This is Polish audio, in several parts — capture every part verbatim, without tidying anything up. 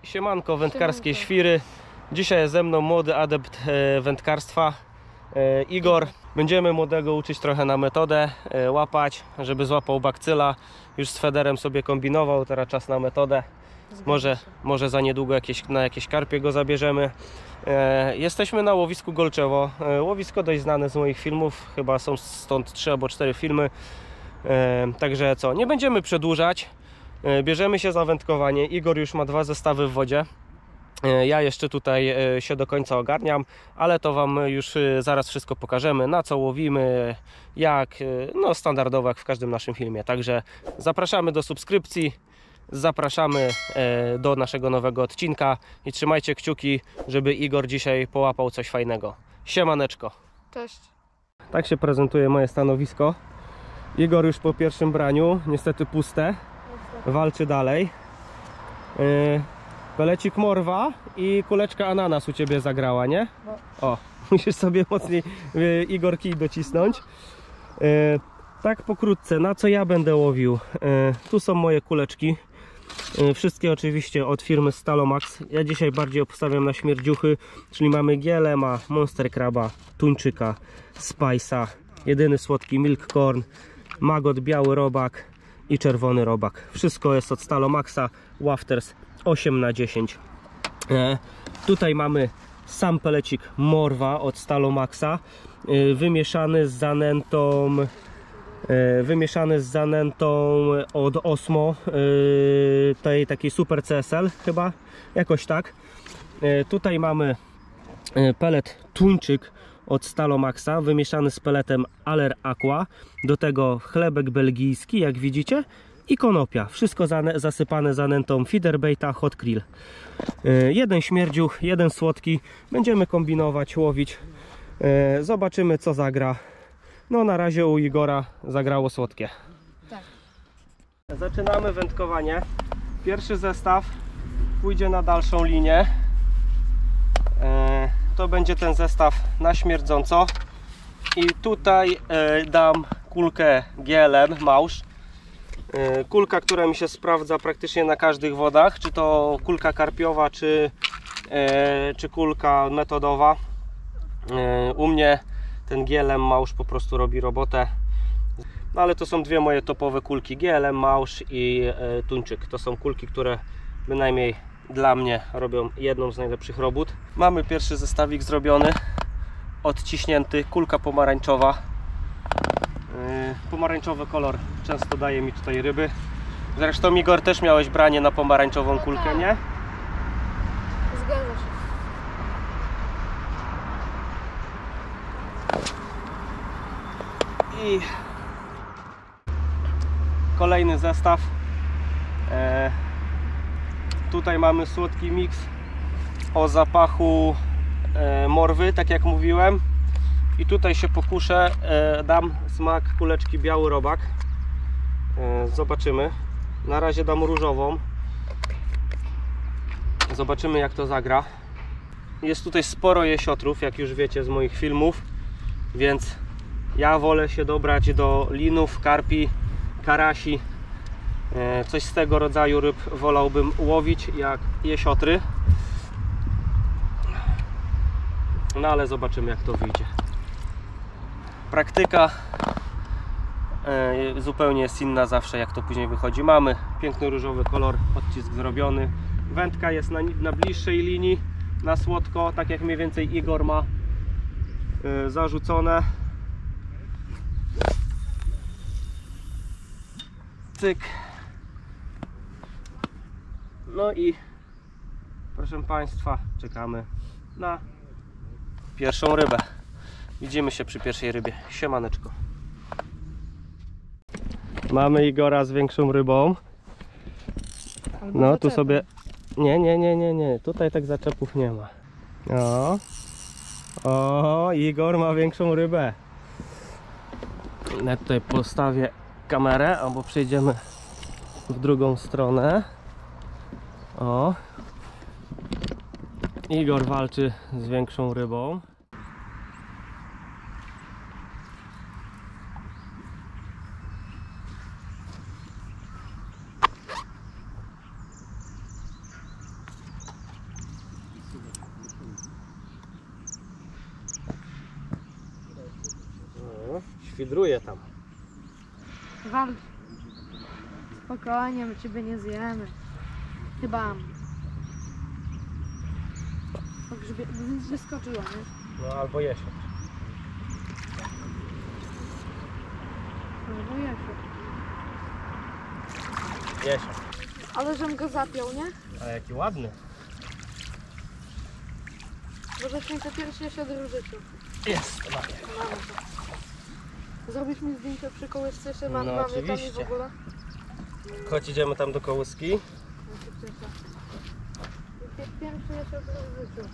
Siemanko, wędkarskie świry. Dzisiaj jest ze mną młody adept e, wędkarstwa, e, Igor. Będziemy młodego uczyć trochę na metodę, e, łapać, żeby złapał bakcyla. Już z federem sobie kombinował, teraz czas na metodę. Może, może za niedługo jakieś, na jakieś karpie go zabierzemy. E, jesteśmy na łowisku Golczewo. E, łowisko dość znane z moich filmów, chyba są stąd trzy albo cztery filmy. E, także co, nie będziemy przedłużać. E, bierzemy się za wędkowanie. Igor już ma dwa zestawy w wodzie. E, ja jeszcze tutaj e, się do końca ogarniam, ale to Wam już e, zaraz wszystko pokażemy, na co łowimy, jak, e, no standardowo jak w każdym naszym filmie. Także zapraszamy do subskrypcji. Zapraszamy do naszego nowego odcinka i trzymajcie kciuki, żeby Igor dzisiaj połapał coś fajnego. Siemaneczko. Cześć. Tak się prezentuje moje stanowisko. Igor już po pierwszym braniu, niestety puste. Walczy dalej. Pelecik morwa i kuleczka ananas u Ciebie zagrała, nie? O, musisz sobie mocniej Igor kij docisnąć. Tak pokrótce, na co ja będę łowił? Tu są moje kuleczki. Wszystkie oczywiście od firmy Stalomax. Ja dzisiaj bardziej obstawiam na śmierdziuchy, czyli mamy gielema, monster kraba, tuńczyka, spice'a, jedyny słodki milk corn, magot biały robak i czerwony robak. Wszystko jest od Stalomaxa, Wafters osiem na dziesięć. E, tutaj mamy sam pelecik morwa od Stalomaxa, e, wymieszany z zanętą wymieszany z zanętą od Osmo, tej takiej Super C S L chyba, jakoś tak. Tutaj mamy pelet tuńczyk od Stalomaxa, wymieszany z peletem Aller Aqua, do tego chlebek belgijski, jak widzicie, i konopia. Wszystko zasypane zanętą feederbaita Hot Krill. Jeden śmierdziuch, jeden słodki. Będziemy kombinować, łowić. Zobaczymy, co zagra. No na razie u Igora zagrało słodkie. Tak. Zaczynamy wędkowanie. Pierwszy zestaw pójdzie na dalszą linię. E, to będzie ten zestaw na śmierdząco. I tutaj e, dam kulkę G L M Mausz. E, kulka, która mi się sprawdza praktycznie na każdych wodach. Czy to kulka karpiowa, czy, e, czy kulka metodowa. E, u mnie ten G L M Mausz po prostu robi robotę. No ale to są dwie moje topowe kulki, G L M Mausz i e, tuńczyk. To są kulki, które bynajmniej dla mnie robią jedną z najlepszych robót. Mamy pierwszy zestawik zrobiony, odciśnięty, kulka pomarańczowa. E, pomarańczowy kolor często daje mi tutaj ryby. Zresztą Igor, też miałeś branie na pomarańczową kulkę, nie? Zgadza się. I kolejny zestaw. E, tutaj mamy słodki miks o zapachu e, morwy, tak jak mówiłem. I tutaj się pokuszę, e, dam smak kuleczki biały robak. E, zobaczymy. Na razie dam różową. Zobaczymy, jak to zagra. Jest tutaj sporo jesiotrów, jak już wiecie z moich filmów, więc ja wolę się dobrać do linów, karpi, karasi. Coś z tego rodzaju ryb wolałbym łowić jak jesiotry. No ale zobaczymy, jak to wyjdzie. Praktyka zupełnie jest inna zawsze, jak to później wychodzi. Mamy piękny różowy kolor, odcisk zrobiony. Wędka jest na, na bliższej linii, na słodko, tak jak mniej więcej Igor ma zarzucone. Cyk. No i proszę Państwa, czekamy na pierwszą rybę. Widzimy się przy pierwszej rybie. Siemaneczko. Mamy Igora z większą rybą. No tu sobie... Nie, nie, nie, nie, nie. Tutaj tak zaczepów nie ma. O, o, Igor ma większą rybę. Ja tutaj postawię kamerę, albo przejdziemy w drugą stronę. O, Igor walczy z większą rybą. świdruje tam. Wal. Spokojnie, my ciebie nie zjemy. Chyba. Tak, żeby wyskoczyła, nie? No albo jesiot. Albo jesiot. Jesiot. Ale żem go zapiął, nie? A jaki ładny. Zobaczmy to pierwszy jesiot w życiu. Jest. Mamy. Mamy to. Zrobisz mi zdjęcie przy kołysce, jeszcze mam No, mamy tam i w oczywiście. ogóle? Chodź, idziemy tam do kołyski. No to cieszę. Pi- Pierwszy jesiot w życiu.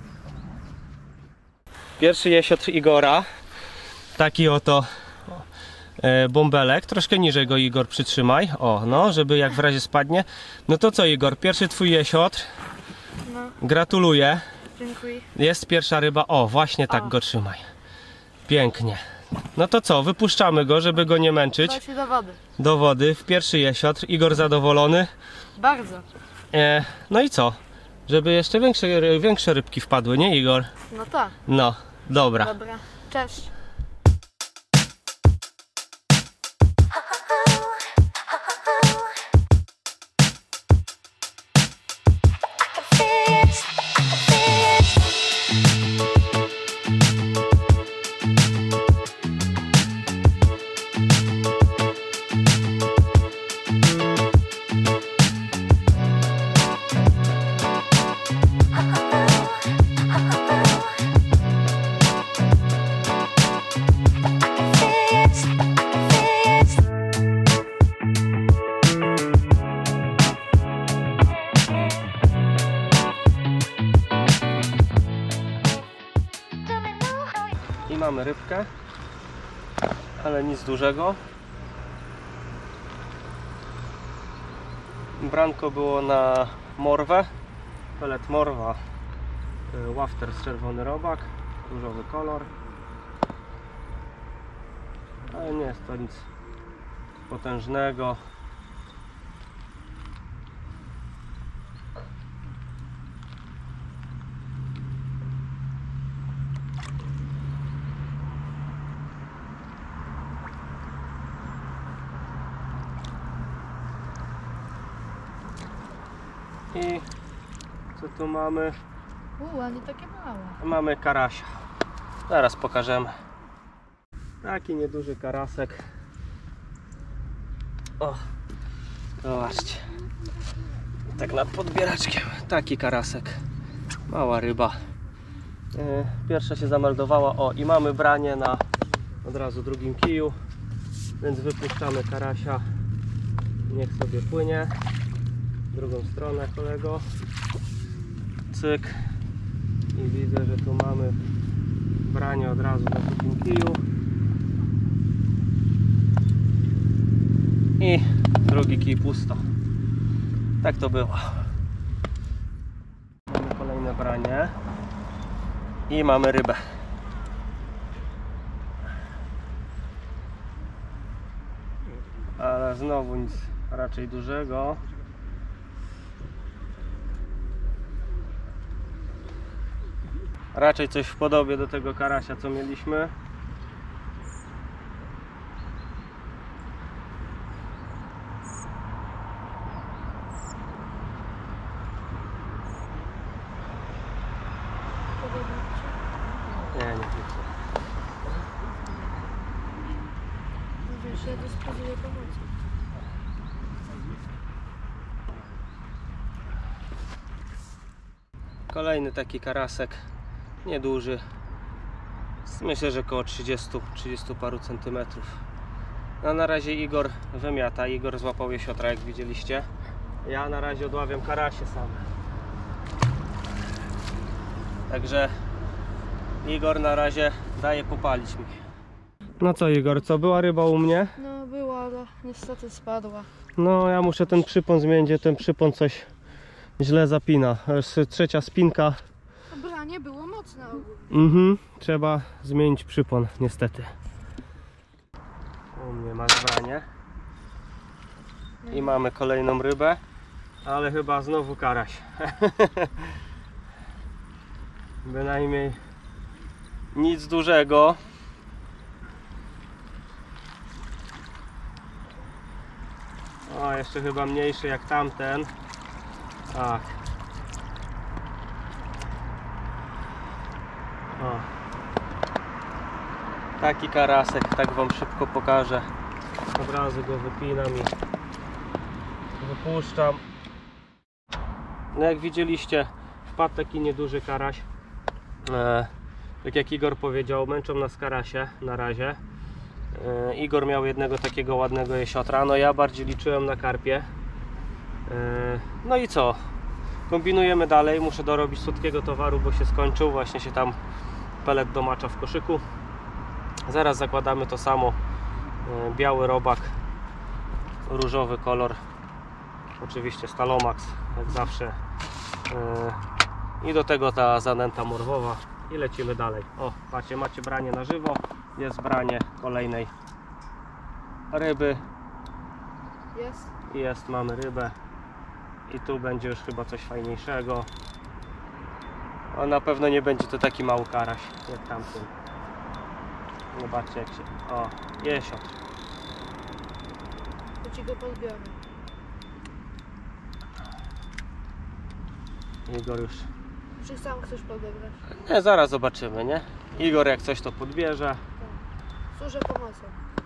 Pierwszy jesiotr Igora. Taki oto e, bąbelek. Troszkę niżej go, Igor, przytrzymaj. O, no, żeby jak w razie spadnie. No to co, Igor? Pierwszy twój jesiotr. No, Gratuluję. dziękuję. Jest pierwsza ryba. O, właśnie tak O. go trzymaj. Pięknie. No to co, wypuszczamy go, żeby go nie męczyć. Daj się do wody. Do wody, w pierwszy jesiotr. Igor zadowolony. Bardzo. E, no i co? Żeby jeszcze większe, większe rybki wpadły, nie, Igor? No tak. No, dobra. Dobra. Cześć. I mamy rybkę, ale nic dużego. Branko było na morwę, pelet morwa, y, wafter z czerwony robak, różowy kolor. Ale nie jest to nic potężnego. I co tu mamy? Uuu, ale takie małe. Mamy karasia. Zaraz pokażemy. Taki nieduży karasek. O, zobaczcie. Tak nad podbieraczkiem. Taki karasek. Mała ryba. Yy, Pierwsza się zameldowała. O, i mamy branie na od razu drugim kiju. Więc wypuszczamy karasia. Niech sobie płynie. W drugą stronę, kolego. Cyk. I widzę, że tu mamy branie od razu na drugim kiju. I drugi kij pusto. Tak to było. Mamy kolejne branie. I mamy rybę. Ale znowu nic raczej dużego. Raczej coś w podobie do tego karasia, co mieliśmy. Nie, nie chcę. Wiesz, ja dysponuję pomocą. Kolejny taki karasek, nieduży. Myślę, że około trzydzieści trzydzieści paru centymetrów. No, na razie Igor wymiata. Igor złapał jesiotra, jak widzieliście. Ja na razie odławiam karasie same. Także Igor na razie daje popalić mi. No co, Igor, co, była ryba u mnie? No była, ale niestety spadła. No, ja muszę ten przypon zmienić, ten przypon coś źle zapina. Już trzecia spinka. Branie było mocne ogólnie. Mhm, trzeba zmienić przypon, niestety. U mnie masz branie. I mamy kolejną rybę, ale chyba znowu karaś. Bynajmniej nic dużego. O, jeszcze chyba mniejszy jak tamten. Tak. O. Taki karasek, tak wam szybko pokażę. Od razu go wypinam i wypuszczam. No jak widzieliście, wpadł taki nieduży karaś. E, tak jak Igor powiedział, męczą nas karasie na razie. E, Igor miał jednego takiego ładnego jesiotra, no ja bardziej liczyłem na karpie. E, no i co? Kombinujemy dalej, muszę dorobić słodkiego towaru, bo się skończył, właśnie się tam pelet domacza w koszyku. Zaraz zakładamy to samo, e, biały robak, różowy kolor, oczywiście Stalomax, jak zawsze. E, I do tego ta zanęta morwowa i lecimy dalej. O, patrzcie, macie branie na żywo, jest branie kolejnej ryby. Jest. Jest, mamy rybę i tu będzie już chyba coś fajniejszego. O, na pewno nie będzie to taki mały karaś jak tamten. Zobaczcie jak się... O, jesiotr. To ci go podbiorę. Igor już... Czy sam chcesz podebrać? Nie, zaraz zobaczymy, nie? Igor jak coś to podbierze. Tak. Służę pomocą.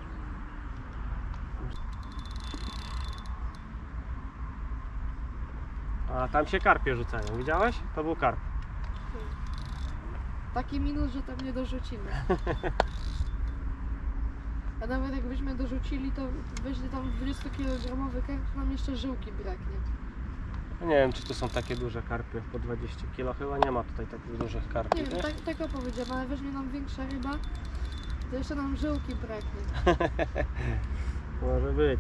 A tam się karpie rzucają, widziałeś? To był karp. Taki minus, że tam nie dorzucimy. A nawet jakbyśmy dorzucili, to weźmie tam dwudziestokilogramowy karp, nam jeszcze żyłki braknie. Nie wiem, czy tu są takie duże karpie po dwadzieścia kilo. Chyba nie ma tutaj takich dużych karpi. Nie wiem, tak, tak opowiedziałem, ale weźmie nam większa ryba, to jeszcze nam żyłki braknie. Może być.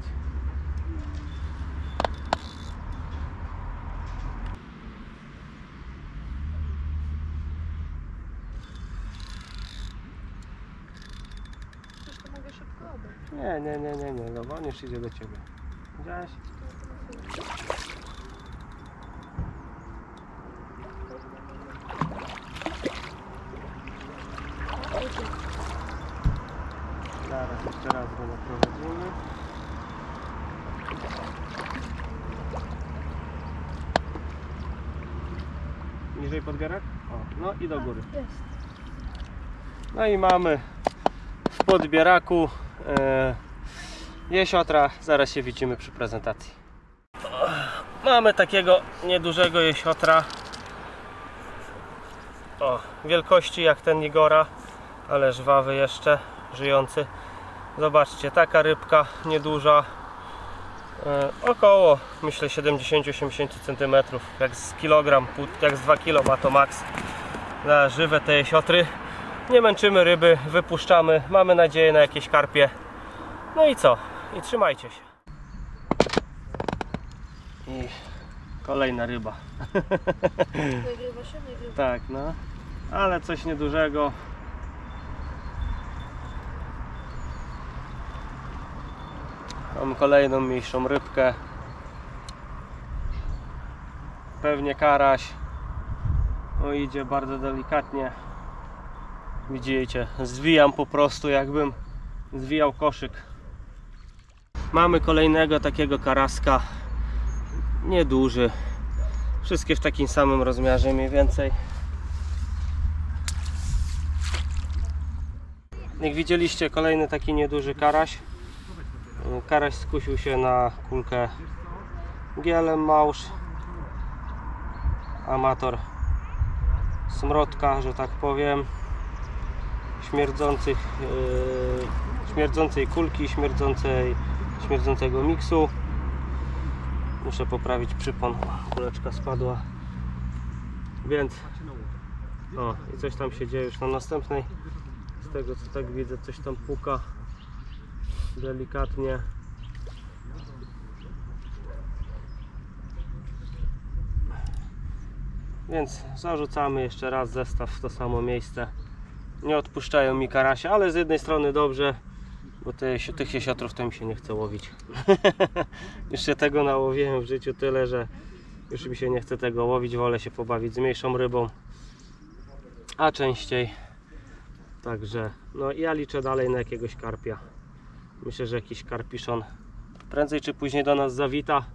Przecież to mogę szybko oddać. Nie, nie, nie, nie, nie. Dobra, on już idzie do ciebie. Widziałeś? Zaraz jeszcze raz go naprowadzimy. Niżej podbierak? O, no i do góry. Jest. No i mamy w podbieraku e, jesiotra. Zaraz się widzimy przy prezentacji. Mamy takiego niedużego jesiotra. O, wielkości jak ten Igora, ale żwawy jeszcze, żyjący. Zobaczcie, taka rybka nieduża, e, około myślę siedemdziesiąt do osiemdziesięciu centymetrów, jak z kilogram, jak z dwa kilo ma to max. Na żywe te jesiotry. Nie męczymy ryby, wypuszczamy, mamy nadzieję na jakieś karpie. No i co? I trzymajcie się. I kolejna ryba. Nagrywa się, nagrywa. Tak, no. Ale coś niedużego. Mam kolejną mniejszą rybkę. Pewnie karaś. O, idzie bardzo delikatnie. Widzicie, zwijam po prostu, jakbym zwijał koszyk. Mamy kolejnego takiego karaska. Nieduży. Wszystkie w takim samym rozmiarze mniej więcej. Jak widzieliście, kolejny taki nieduży karaś. Karaś skusił się na kulkę gielem małż. Amator smrodka, że tak powiem. Śmierdzących, yy, śmierdzącej kulki, śmierdzącej, śmierdzącego miksu. Muszę poprawić przypon, kuleczka spadła. Więc o, i coś tam się dzieje już na następnej. Z tego co tak widzę, coś tam puka delikatnie. Więc zarzucamy jeszcze raz zestaw w to samo miejsce. Nie odpuszczają mi karasia, ale z jednej strony dobrze, bo te, tych jesiotrów to mi się nie chce łowić. Już się tego nałowiłem w życiu tyle, że już mi się nie chce tego łowić. Wolę się pobawić z mniejszą rybą, a częściej. Także no ja liczę dalej na jakiegoś karpia. Myślę, że jakiś karpiszon prędzej czy później do nas zawita.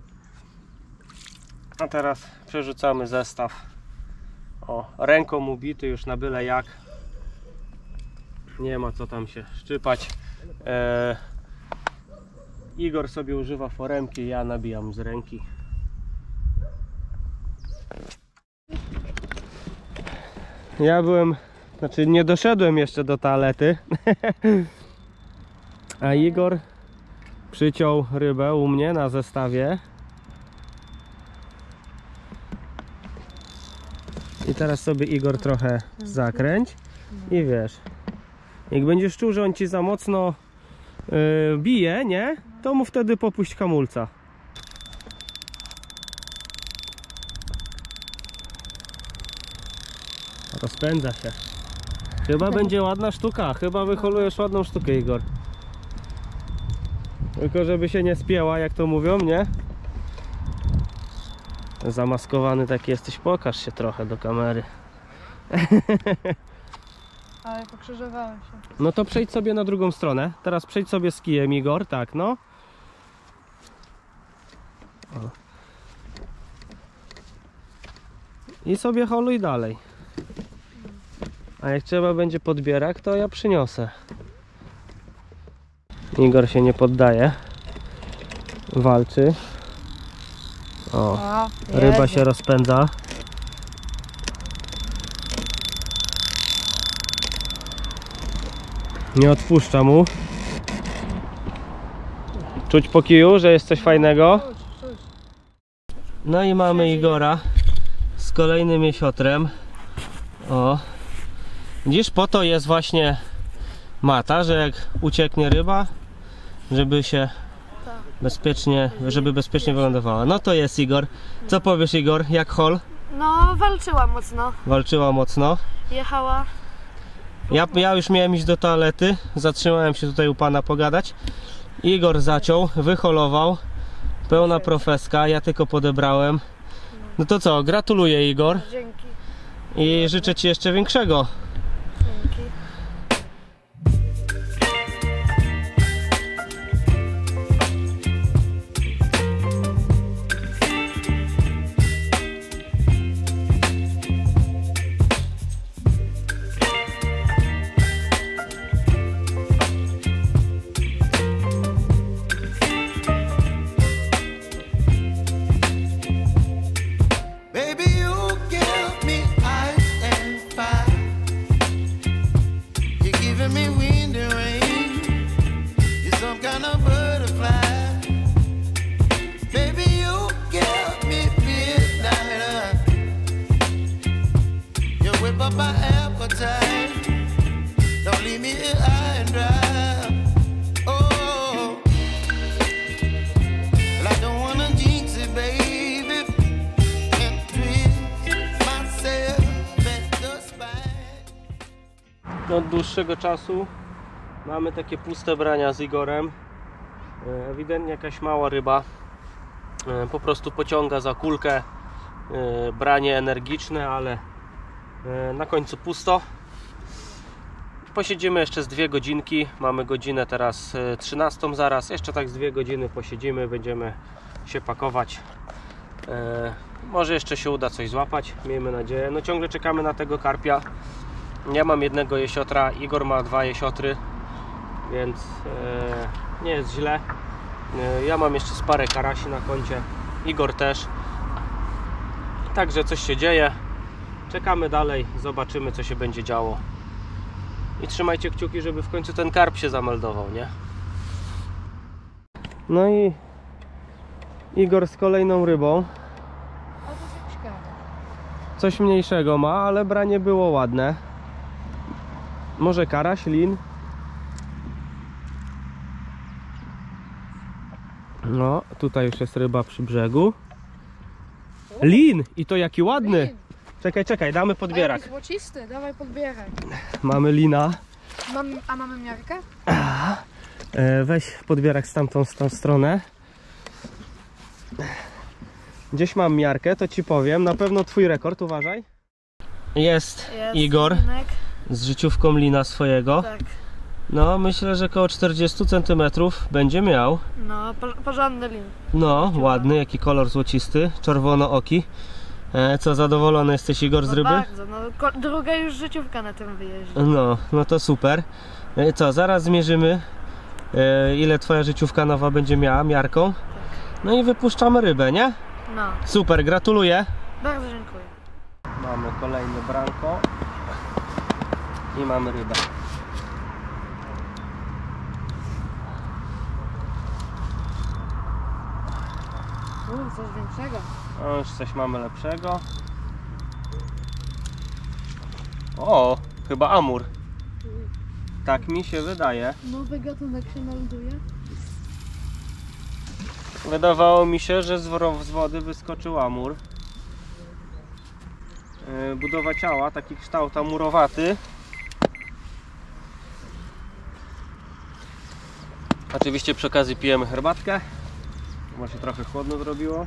A teraz przerzucamy zestaw. O, ręką ubity już na byle jak. Nie ma co tam się szczypać. Eee, Igor sobie używa foremki, ja nabijam z ręki. Ja byłem, znaczy nie doszedłem jeszcze do toalety, a Igor przyciął rybę u mnie na zestawie. I teraz sobie Igor trochę zakręć i wiesz, jak będziesz czuł, że on ci za mocno yy, bije, nie? To mu wtedy popuść hamulca. Rozpędza się. Chyba będzie ładna sztuka. Chyba wyholujesz ładną sztukę, Igor. Tylko żeby się nie spięła, jak to mówią, nie? Zamaskowany taki jesteś. Pokaż się trochę do kamery. Ale pokrzyżowałem się. No to przejdź sobie na drugą stronę. Teraz przejdź sobie z kijem, Igor. Tak, no. O. I sobie holuj dalej. A jak trzeba będzie podbierak, to ja przyniosę. Igor się nie poddaje. Walczy. O, O, ryba jedzie. się rozpędza. Nie odpuszcza mu. Czuć po kiju, że jest coś fajnego. Czuć, czuć. No i mamy Igora z kolejnym jesiotrem. O. Widzisz, po to jest właśnie mata, że jak ucieknie ryba, żeby się bezpiecznie, żeby bezpiecznie wylądowała. No to jest Igor. Co powiesz, Igor? Jak hol? No, walczyła mocno. Walczyła mocno. Jechała. Ja, ja już miałem iść do toalety. Zatrzymałem się tutaj u pana pogadać. Igor zaciął, wyholował. Pełna profeska, ja tylko podebrałem. No to co, gratuluję, Igor. Dzięki. I życzę ci jeszcze większego. Dzięki. Od dłuższego czasu mamy takie puste brania z Igorem. Ewidentnie jakaś mała ryba po prostu pociąga za kulkę. Branie energiczne, ale na końcu pusto. Posiedzimy jeszcze z dwie godzinki. Mamy godzinę teraz trzynastą zaraz. Jeszcze tak z dwie godziny posiedzimy, będziemy się pakować. Może jeszcze się uda coś złapać, miejmy nadzieję. No ciągle czekamy na tego karpia. Ja mam jednego jesiotra, Igor ma dwa jesiotry, więc e, nie jest źle. E, ja mam jeszcze z parę karasi na koncie, Igor też. Także coś się dzieje. Czekamy dalej, zobaczymy, co się będzie działo. I trzymajcie kciuki, żeby w końcu ten karp się zameldował, nie? No i Igor z kolejną rybą. A to jest jakiś karp. Coś mniejszego ma, ale branie było ładne. Może karaś, lin. No, tutaj już jest ryba przy brzegu. Lin! I to jaki ładny! Lin. Czekaj, czekaj, damy podbierak. Jaki złocisty, dawaj podbierak. Mamy lina. Mam, a mamy miarkę? E, weź podbierak z tamtą z tą stronę. Gdzieś mam miarkę, to ci powiem. Na pewno twój rekord, uważaj. Jest, Jest Igor linek. z życiówką lina swojego. Tak. No, myślę, że około czterdzieści centymetrów będzie miał. No, porządny lin. No, ładny, jaki kolor złocisty, czerwono-oki. E, co, zadowolony jesteś, Igor, z No ryby? bardzo, no druga już życiówka na tym wyjeździe. No, no to super. E, co, zaraz zmierzymy, e, ile twoja życiówka nowa będzie miała miarką. No i wypuszczamy rybę, nie? No, Super, gratuluję. bardzo dziękuję. Mamy kolejne branko i mamy rybę. U, coś większego. O, już coś mamy lepszego. O, chyba amur. Tak mi się wydaje. Nowy gatunek się melduje. Wydawało mi się, że z z wody wyskoczył amur. Yy, budowa ciała, taki kształt amurowaty. Oczywiście przy okazji pijemy herbatkę, bo się trochę chłodno zrobiło.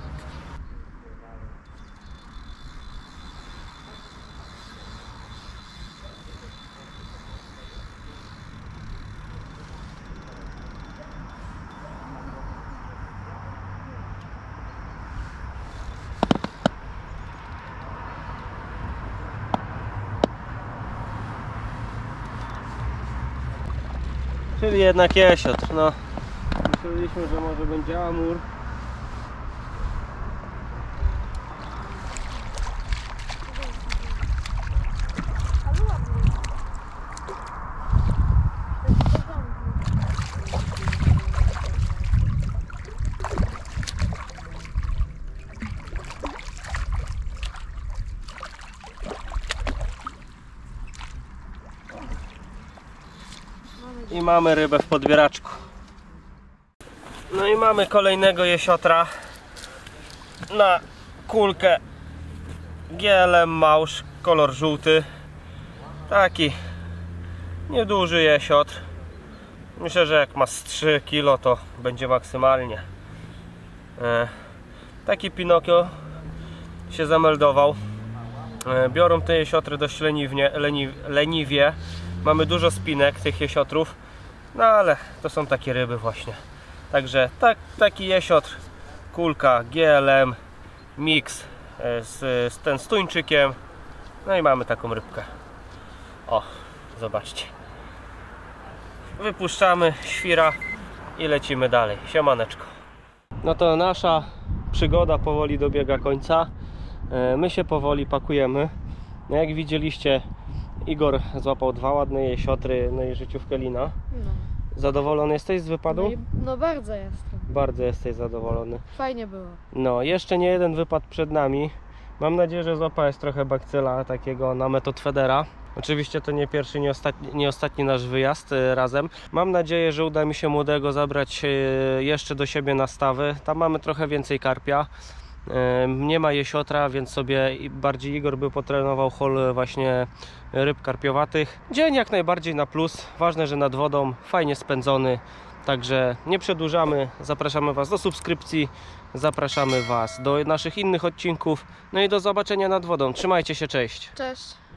Czyli jednak jesiotr, no. Myśleliśmy, że może będzie amur. I mamy rybę w podbieraczku. No i mamy kolejnego jesiotra na kulkę G L M Małż, kolor żółty. Taki nieduży jesiotr. Myślę, że jak ma z trzy kilo, to będzie maksymalnie. E, taki Pinokio się zameldował. E, biorą te jesiotry dość leniwnie, leni, leniwie. Mamy dużo spinek tych jesiotrów, no ale to są takie ryby właśnie. Także tak, taki jesiotr, kulka G L M, mix z, z ten z tuńczykiem. No i mamy taką rybkę. O, zobaczcie. Wypuszczamy świra i lecimy dalej. Siemaneczko. No to nasza przygoda powoli dobiega końca. My się powoli pakujemy. No jak widzieliście, Igor złapał dwa ładne jesiotry, no i życiówkę lina. No. Zadowolony jesteś z wypadu? No, i, no bardzo jestem. Bardzo jesteś zadowolony. Fajnie było. No, jeszcze nie jeden wypad przed nami. Mam nadzieję, że złapałeś trochę bakcyla takiego na metod Federa. Oczywiście to nie pierwszy, nie ostatni, nie ostatni nasz wyjazd y, razem. Mam nadzieję, że uda mi się młodego zabrać y, jeszcze do siebie na stawy. Tam mamy trochę więcej karpia. Nie ma jesiotra, więc sobie bardziej Igor by potrenował hol właśnie ryb karpiowatych. Dzień jak najbardziej na plus. Ważne, że nad wodą, fajnie spędzony. Także nie przedłużamy. Zapraszamy Was do subskrypcji. Zapraszamy Was do naszych innych odcinków. No i do zobaczenia nad wodą. Trzymajcie się, cześć. Cześć.